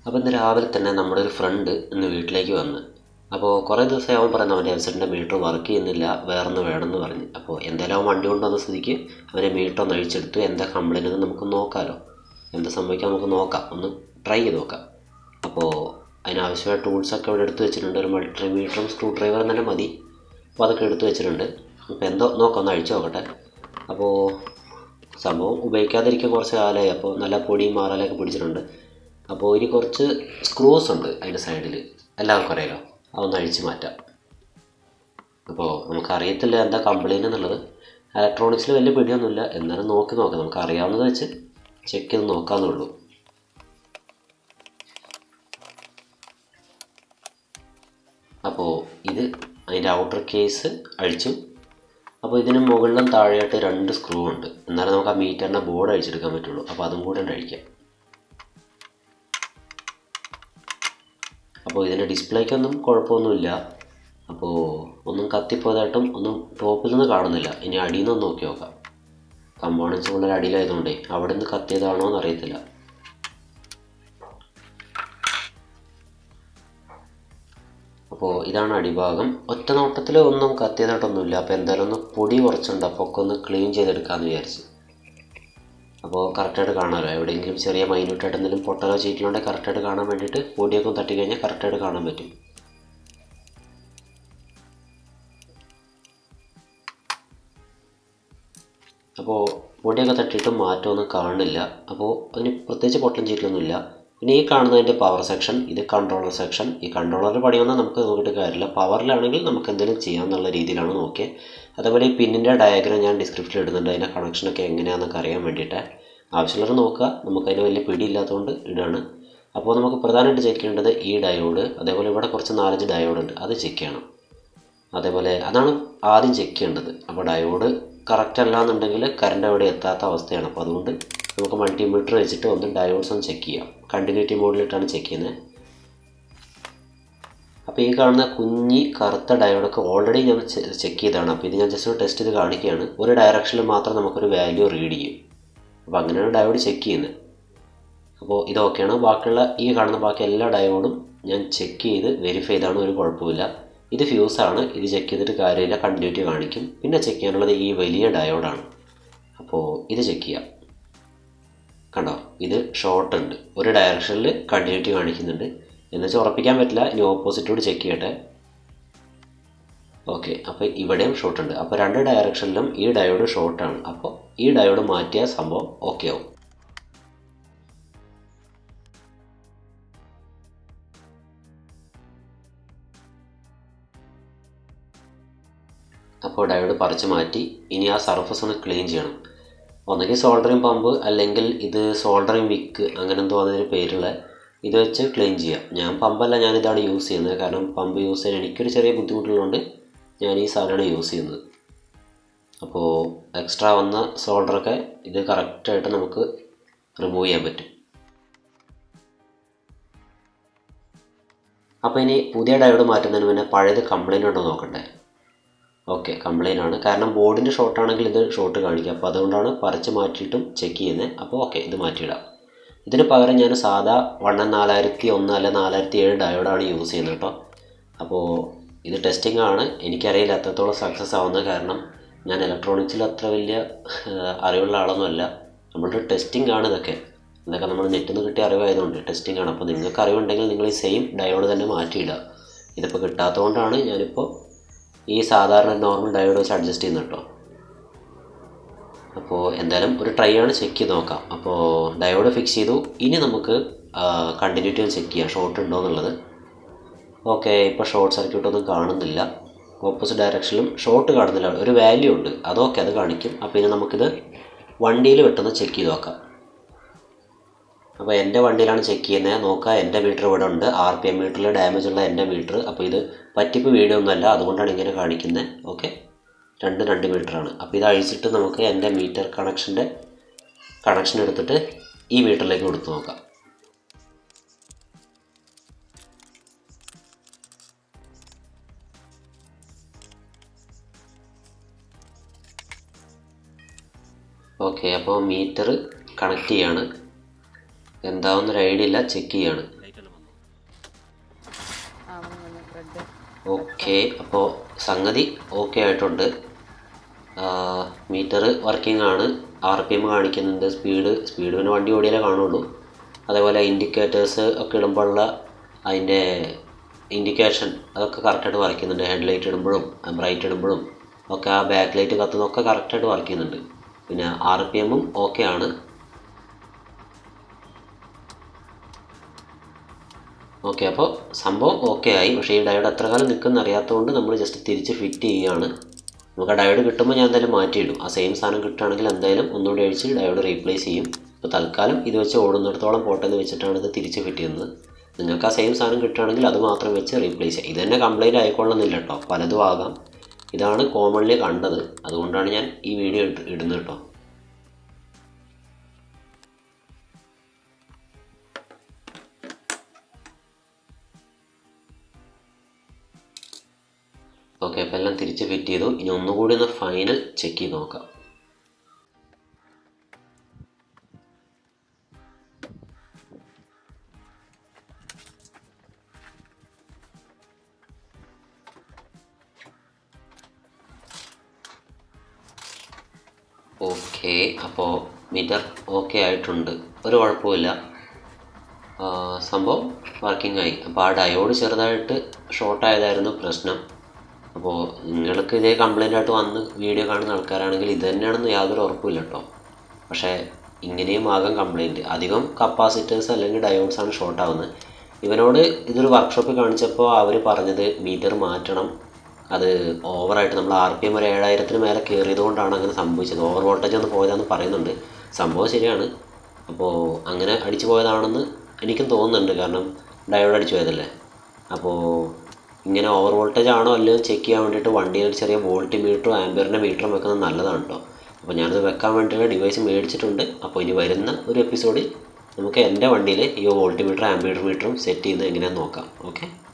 അപ്പോൾ ഇന്ന് രാവിലെ തന്നെ നമ്മുടെ ഒരു ഫ്രണ്ട് ഇന്ന് വീട്ടിലേക്ക് വന്ന്. അപ്പോൾ കുറേ ദിവസമായി അവൻ പറയുന്നത് അവൻ്റെ FZ മീറ്റർ വർക്ക് ചെയ്യുന്നില്ല, വേറൊന്ന് വേണമെന്ന് പറഞ്ഞ്. അപ്പോൾ എന്തായാലും അവൻ വണ്ടി കൊണ്ടുവന്ന സ്ഥിതിക്ക് അവൻ്റെ മീറ്റർ ഒന്ന് അഴിച്ചെടുത്ത് എന്താ കംപ്ലൈൻറ്റ് എന്ന് നമുക്ക് നോക്കാമല്ലോ, എന്താ സംഭവിക്കാൻ നമുക്ക് നോക്കാം, ഒന്ന് ട്രൈ ചെയ്ത് നോക്കാം. അപ്പോൾ അതിനാവശ്യമായ ടൂൾസൊക്കെ അവിടെ എടുത്ത് വെച്ചിട്ടുണ്ട്. ഒരു മൾട്ടിമീറ്ററും സ്ക്രൂ ഡ്രൈവറും തന്നെ മതി. അപ്പോൾ അതൊക്കെ എടുത്ത് വെച്ചിട്ടുണ്ട്. അപ്പോൾ എന്തോ നോക്കാം, ഒന്ന് അഴിച്ചു നോക്കട്ടെ. അപ്പോൾ സംഭവം ഉപയോഗിക്കാതിരിക്കാൻ കുറച്ച് കാലമായി. അപ്പോൾ നല്ല പൊടിയും മാറാലൊക്കെ പിടിച്ചിട്ടുണ്ട്. അപ്പോൾ ഇനി കുറച്ച് സ്ക്രൂസ് ഉണ്ട് അതിൻ്റെ സൈഡിൽ, എല്ലാവർക്കും അറിയാലോ, അതൊന്ന് അഴിച്ച് മാറ്റാം. അപ്പോൾ നമുക്കറിയത്തില്ല എന്താ കംപ്ലൈൻറ്റ് എന്നുള്ളത്. ഇലക്ട്രോണിക്സിൽ വലിയ പിടിയൊന്നുമില്ല, എന്നാലും നോക്കാം, നമുക്ക് അറിയാവുന്നത് വെച്ച് ചെക്ക് ചെയ്ത് നോക്കാമെന്നുള്ളൂ. അപ്പോൾ ഇത് അതിൻ്റെ ഔട്ടർ കേസ് അഴിച്ചു. അപ്പോൾ ഇതിന് മുകളിലും താഴെയായിട്ട് 2 സ്ക്രൂ ഉണ്ട്, എന്നാലും നമുക്ക് ആ മീറ്ററിൻ്റെ ബോർഡ് അഴിച്ചെടുക്കാൻ പറ്റുള്ളൂ. അപ്പോൾ അതും കൂടെ അഴിക്കാം. അപ്പോൾ ഇതിൻ്റെ ഡിസ്പ്ലേക്കൊന്നും കുഴപ്പമൊന്നുമില്ല. അപ്പോൾ ഒന്നും കത്തിപ്പോയതായിട്ടും ഒന്നും ടോപ്പിൽ നിന്ന് കാണുന്നില്ല. ഇനി അടിയിൽ നിന്ന് നോക്കി നോക്കാം. കമ്പോണൻസ് ഉള്ള അടിയിലായതുകൊണ്ടേ അവിടെ നിന്ന് കത്തിയതാണോ എന്ന് അറിയത്തില്ല. അപ്പോൾ ഇതാണ് അടിഭാഗം. ഒറ്റ നോട്ടത്തിൽ ഒന്നും കത്തിയതായിട്ടൊന്നുമില്ല. അപ്പോൾ എന്തായാലും ഒന്ന് പൊടി കുറച്ചുണ്ട്, അപ്പോൾ ഒക്കെ ഒന്ന് ക്ലീൻ ചെയ്തെടുക്കാമെന്ന് വിചാരിച്ച്. അപ്പോൾ കറക്റ്റായിട്ട് കാണാമല്ലോ, എവിടെയെങ്കിലും ചെറിയ മൈന്യൂട്ടായിട്ട് എന്തെങ്കിലും പൊട്ടലോ ചീറ്റിലുണ്ടെങ്കിൽ കറക്റ്റായിട്ട് കാണാൻ വേണ്ടിയിട്ട് പൊടിയൊക്കെ തട്ടിക്കഴിഞ്ഞാൽ കറക്റ്റായിട്ട് കാണാൻ പറ്റും. അപ്പോൾ പൊടിയൊക്കെ തട്ടിയിട്ടും മാറ്റമൊന്നും കാണുന്നില്ല. അപ്പോൾ അതിന് പ്രത്യേകിച്ച് പൊട്ടലും ചീറ്റിലൊന്നുമില്ല. പിന്നെ ഈ കാണുന്നതിൻ്റെ പവർ സെക്ഷൻ, ഇത് കൺട്രോളർ സെക്ഷൻ. ഈ കൺട്രോളർ പണിയൊന്നും നമുക്ക് നോക്കിയിട്ട് കാര്യമില്ല. പവറിലാണെങ്കിൽ നമുക്ക് എന്തെങ്കിലും ചെയ്യാമെന്നുള്ള രീതിയിലാണ് നോക്കിയത്. അതേപോലെ ഈ പിന്നിൻ്റെ ഡയഗ്രാം ഞാൻ ഡിസ്ക്രിപ്ഷനിൽ ഇടുന്നുണ്ട്, അതിൻ്റെ കണക്ഷനൊക്കെ എങ്ങനെയാണെന്നൊക്കെ അറിയാൻ വേണ്ടിയിട്ട്. ആവശ്യമുള്ളവർ നോക്കുക, നമുക്കതിന് വലിയ പിടിയില്ലാത്തതുകൊണ്ട് ഇടാണ്. അപ്പോൾ നമുക്ക് പ്രധാനമായിട്ട് ചെക്ക് ചെയ്യേണ്ടത് ഈ ഡയോഡ്, അതേപോലെ ഇവിടെ കുറച്ച് 4-5 ഡയോഡ് ഉണ്ട്, അത് ചെക്ക് ചെയ്യണം. അതേപോലെ അതാണ് ആദ്യം ചെക്ക് ചെയ്യേണ്ടത്. അപ്പോൾ ഡയോഡ് കറക്റ്റ് അല്ല എന്നുണ്ടെങ്കിൽ കറണ്ട് അവിടെ എത്താത്ത അവസ്ഥയാണ്. അപ്പോൾ അതുകൊണ്ട് നമുക്ക് മൾട്ടിമീറ്റർ വെച്ചിട്ട് ഒന്ന് ഡയോഡ്സ് ഒന്ന് ചെക്ക് ചെയ്യാം. കണ്ടിന്യൂറ്റി മോഡിലിട്ടാണ് ചെക്ക് ചെയ്യുന്നത്. അപ്പോൾ ഈ കാണുന്ന കുഞ്ഞി കറുത്ത ഡയോഡൊക്കെ ഓൾറെഡി ഞാൻ ചെക്ക് ചെയ്തതാണ്. അപ്പോൾ ഇത് ഞാൻ ജസ്റ്റ് ഒരു ടെസ്റ്റ് ചെയ്ത് കാണിക്കുകയാണ്. ഒരു ഡയറക്ഷനിൽ മാത്രം നമുക്കൊരു വാല്യൂ റീഡ് ചെയ്യും. അപ്പോൾ അങ്ങനെയാണ് ഡയോഡ് ചെക്ക് ചെയ്യുന്നത്. അപ്പോൾ ഇതൊക്കെയാണ്. ബാക്കിയുള്ള ഈ കാണുന്ന ബാക്കി എല്ലാ ഡയോഡും ഞാൻ ചെക്ക് ചെയ്ത് വെരിഫൈ ചെയ്താണ്, ഒരു കുഴപ്പമില്ല. ഇത് ഫ്യൂസാണ്, ഇത് ചെക്ക് ചെയ്തിട്ട് കാര്യമില്ല, കണ്ടിന്യൂറ്റി കാണിക്കും. പിന്നെ ചെക്ക് ചെയ്യാനുള്ളത് ഈ വലിയ ഡയോഡാണ്. അപ്പോൾ ഇത് ചെക്ക് ചെയ്യാം. കണ്ടോ, ഇത് ഷോർട്ട് ഉണ്ട്, ഒരു ഡയറക്ഷനിൽ കണ്ടിന്യൂറ്റി കാണിക്കുന്നുണ്ട്. എന്നുവെച്ചാൽ ഉറപ്പിക്കാൻ പറ്റില്ല, ഇനി ഓപ്പോസിറ്റോട് ചെക്ക് ചെയ്യട്ടെ. ഓക്കെ, അപ്പോൾ ഇവിടെയും ഷോർട്ട് ഉണ്ട്. അപ്പോൾ 2 ഡയറക്ഷനിലും ഈ ഡയോഡ് ഷോർട്ടാണ്. അപ്പോൾ ഈ ഡയോഡ് മാറ്റിയ സംഭവം ഓക്കെ ആവും. അപ്പോൾ ഡയോഡ് പറിച്ച് മാറ്റി. ഇനി ആ സർഫസ് ഒന്ന് ക്ലീൻ ചെയ്യണം. ഒന്നുകിൽ സോൾഡറിങ് പമ്പ്, അല്ലെങ്കിൽ ഇത് സോൾഡറിങ് വിക്ക്, അങ്ങനെ എന്തോ അതിന് പേരുള്ള ഇത് വെച്ച് ക്ലീൻ ചെയ്യാം. ഞാൻ പമ്പല്ല, ഞാനിതാണ് യൂസ് ചെയ്യുന്നത്. കാരണം പമ്പ് യൂസ് ചെയ്യാൻ എനിക്കൊരു ചെറിയ ബുദ്ധിമുട്ടുള്ളതുകൊണ്ട് ഞാൻ ഈ സാധനമാണ് യൂസ് ചെയ്യുന്നത്. അപ്പോൾ എക്സ്ട്രാ വന്ന സോൾഡറൊക്കെ ഇത് കറക്റ്റായിട്ട് നമുക്ക് റിമൂവ് ചെയ്യാൻ പറ്റും. അപ്പോൾ ഇനി പുതിയ ഡയോഡ് മാറ്റുന്നതിന് മുന്നേ പഴയത് കംപ്ലൈൻറ്റ് ഉണ്ടോ നോക്കണ്ടേ. ഓക്കെ, കംപ്ലൈൻ്റ് ആണ്. കാരണം ബോർഡിൻ്റെ ഷോർട്ടാണെങ്കിൽ ഇത് ഷോർട്ട് കാണിക്കുക. അപ്പോൾ അതുകൊണ്ടാണ് പറിച്ച് മാറ്റിയിട്ടും ചെക്ക് ചെയ്യുന്നത്. അപ്പോൾ ഓക്കെ, ഇത് മാറ്റിയിടാം. ഇതിന് പകരം ഞാൻ സാധാ 14001 അല്ല 4007 ഡയോഡാണ് യൂസ് ചെയ്യുന്നത് കേട്ടോ. അപ്പോൾ ഇത് ടെസ്റ്റിംഗ് ആണ്, എനിക്കറിയില്ല എത്രത്തോളം സക്സസ് ആവുന്നത്. കാരണം ഞാൻ ഇലക്ട്രോണിക്സിൽ അത്ര വലിയ അറിവുള്ള ആളൊന്നുമല്ല. നമ്മളുടെ ടെസ്റ്റിംഗ് ആണ് ഇതൊക്കെ നമ്മൾ നെറ്റിൽ നിന്ന് കിട്ടിയ അറിവായതുകൊണ്ട് ടെസ്റ്റിംഗ് ആണ്. അപ്പോൾ നിങ്ങൾക്ക് അറിവുണ്ടെങ്കിൽ നിങ്ങൾ ഈ സെയിം ഡയോഡ് തന്നെ മാറ്റിയിടുക. ഇതിപ്പോൾ കിട്ടാത്തതുകൊണ്ടാണ് ഞാനിപ്പോൾ ഈ സാധാരണ നോർമൽ ഡയോഡ് വെച്ച് അഡ്ജസ്റ്റ് ചെയ്യുന്നത് കേട്ടോ. അപ്പോൾ എന്തായാലും ഒരു ട്രൈ ആണ്, ചെക്ക് ചെയ്ത് നോക്കാം. അപ്പോൾ ഡയോഡ് ഫിക്സ് ചെയ്തു. ഇനി നമുക്ക് കണ്ടിന്യൂറ്റി ചെക്ക് ചെയ്യാം, ഷോർട്ട് ഉണ്ടോ എന്നുള്ളത്. ഓക്കെ, ഇപ്പോൾ ഷോർട്ട് സർക്യൂട്ട് ഒന്നും കാണുന്നില്ല. ഓപ്പോസിറ്റ് ഡയറക്ഷനിലും ഷോർട്ട് കാണുന്നില്ല, ഒരു വാല്യൂ ഉണ്ട്, അതൊക്കെ അത് കാണിക്കും. അപ്പോൾ ഇനി നമുക്കിത് വണ്ടിയിൽ വെട്ടൊന്ന് ചെക്ക് ചെയ്ത് നോക്കാം. അപ്പോൾ എൻ്റെ വണ്ടിയിലാണ് ചെക്ക് ചെയ്യുന്നത്. നോക്കുക, എൻ്റെ മീറ്റർ ഇവിടെ ഉണ്ട്, RPM മീറ്ററിൽ ഡാമേജ് ഉള്ള എൻ്റെ മീറ്റർ. അപ്പോൾ ഇത് പറ്റിപ്പ് വീഡിയോ ഒന്നുമല്ല, അതുകൊണ്ടാണ് ഇങ്ങനെ കാണിക്കുന്നത്. ഓക്കെ, 2 മീറ്ററാണ്. അപ്പോൾ ഇത് അഴിച്ചിട്ട് നമുക്ക് എൻ്റെ മീറ്റർ കണക്ഷൻ എടുത്തിട്ട് ഈ മീറ്ററിലേക്ക് കൊടുത്ത് നോക്കാം. Okay, അപ്പോൾ മീറ്റർ കണക്ട് ചെയ്യാണ്. എന്താവുന്നൊരു ഐഡിയ ഇല്ല, ചെക്ക് ചെയ്യാണ്. ഓക്കെ, അപ്പോൾ സംഗതി ഓക്കെ ആയിട്ടുണ്ട്. മീറ്റർ വർക്കിംഗ് ആണ്, RPM കാണിക്കുന്നുണ്ട്, സ്പീഡിന് വണ്ടി ഓടിയാലേ കാണുള്ളൂ. അതേപോലെ ഇൻഡിക്കേറ്റേഴ്സ് ഒക്കെ ഇടുമ്പോഴുള്ള അതിൻ്റെ ഇൻഡിക്കേഷൻ അതൊക്കെ കറക്റ്റായിട്ട് വർക്ക് ചെയ്യുന്നുണ്ട്. ഹെഡ്ലൈറ്റ് ഇടുമ്പോഴും ബ്രൈറ്റ് ഇടുമ്പോഴും ഒക്കെ ആ ബാക്ക് ലൈറ്റ് കത്തുന്നതൊക്കെ കറക്റ്റായിട്ട് വർക്ക് ചെയ്യുന്നുണ്ട്. പിന്നെ RPM ഓക്കെ ആണ്. ഓക്കെ, അപ്പോൾ സംഭവം ഓക്കെ ആയി. പക്ഷേ ഈ ഡയോഡ് എത്ര കാലം നിൽക്കുമെന്ന് അറിയാത്തതുകൊണ്ട് നമ്മൾ ജസ്റ്റ് തിരിച്ച് ഫിറ്റ് ചെയ്യുകയാണ്. നമുക്ക് ആ ഡയോഡ് കിട്ടുമ്പോൾ ഞാൻ എന്തായാലും മാറ്റിയിടും. ആ സെയിം സാധനം കിട്ടുകയാണെങ്കിൽ എന്തായാലും ഒന്നുകൂടി അഴിച്ച് ഡയോഡ് റീപ്ലേസ് ചെയ്യും. അപ്പോൾ തൽക്കാലം ഇത് വെച്ച് ഓടുന്നിടത്തോളം പോട്ടെന്ന് വെച്ചിട്ടാണ് ഇത് തിരിച്ച് ഫിറ്റ് ചെയ്യുന്നത്. നിങ്ങൾക്ക് ആ സെയിം സാധനം കിട്ടുകയാണെങ്കിൽ അത് മാത്രം വെച്ച് റീപ്ലേസ് ചെയ്യാം. ഇത് തന്നെ കംപ്ലൈൻറ്റ് ആയിക്കൊള്ളുന്നില്ല കേട്ടോ, പലതും ആകാം. ഇതാണ് കോമൺലി കണ്ടത്, അതുകൊണ്ടാണ് ഞാൻ ഈ വീഡിയോ ഇടുന്നത് കേട്ടോ. ഓക്കെ, അപ്പോൾ എല്ലാം തിരിച്ച് ഫിറ്റ് ചെയ്തു. ഇനി ഒന്നുകൂടി ഒന്ന് ഫൈനൽ ചെക്ക് ചെയ്ത് നോക്കാം. ഓക്കെ, അപ്പോൾ മീറ്റർ ഓക്കെ ആയിട്ടുണ്ട്, ഒരു കുഴപ്പമില്ല. സംഭവം വർക്കിംഗ് ആയി. അപ്പോൾ ആ ഡയോഡ് ചെറുതായിട്ട് ഷോർട്ടായതായിരുന്നു പ്രശ്നം. അപ്പോൾ നിങ്ങൾക്ക് ഇതേ കംപ്ലൈൻ്റ് ആയിട്ട് വന്ന് വീഡിയോ കാണുന്ന ആൾക്കാരാണെങ്കിൽ ഇത് തന്നെയാണെന്ന് യാതൊരു ഉറപ്പില്ല കേട്ടോ. പക്ഷേ ഇങ്ങനെയും ആകാം കംപ്ലൈൻറ്റ്. അധികം കപ്പാസിറ്റേഴ്സ് അല്ലെങ്കിൽ ഡയോഡ്സാണ് ഷോർട്ട് ആവുന്നത്. ഇവനോട് ഇതൊരു വർക്ക്ഷോപ്പിൽ കാണിച്ചപ്പോൾ അവർ പറഞ്ഞത് മീറ്റർ മാറ്റണം, അത് ഓവറായിട്ട് നമ്മൾ RPM ഒരു 7000-ന് മേലെ കയറിയതുകൊണ്ടാണ് അങ്ങനെ സംഭവിച്ചത്, ഓവർ വോൾട്ടേജ് ഒന്ന് പോയതാണെന്ന് പറയുന്നുണ്ട്. സംഭവം ശരിയാണ്. അപ്പോൾ അങ്ങനെ അടിച്ചു പോയതാണെന്ന് എനിക്കും തോന്നുന്നുണ്ട്, കാരണം ഡയോഡ് അടിച്ചു പോയതല്ലേ. അപ്പോൾ ഇങ്ങനെ ഓവർ വോൾട്ടേജ് ആണോ അല്ലയോ ചെക്ക് ചെയ്യാൻ വേണ്ടിയിട്ട് വണ്ടിയിൽ ഒരു ചെറിയ വോൾട്ട് മീറ്ററും ആംബിയറിൻ്റെ മീറ്ററും വെക്കുന്നത് നല്ലതാണ് കേട്ടോ. അപ്പോൾ ഞാനത് വെക്കാൻ വേണ്ടിയിട്ടുള്ള ഡിവൈസ് മേടിച്ചിട്ടുണ്ട്. അപ്പോൾ ഇനി വരുന്ന ഒരു എപ്പിസോഡിൽ നമുക്ക് എൻ്റെ വണ്ടിയിൽ ഈ വോൾട്ട് മീറ്ററും ആംബിയർ മീറ്ററും സെറ്റ് ചെയ്യുന്നത് എങ്ങനെയാണെന്ന് നോക്കാം. ഓക്കെ.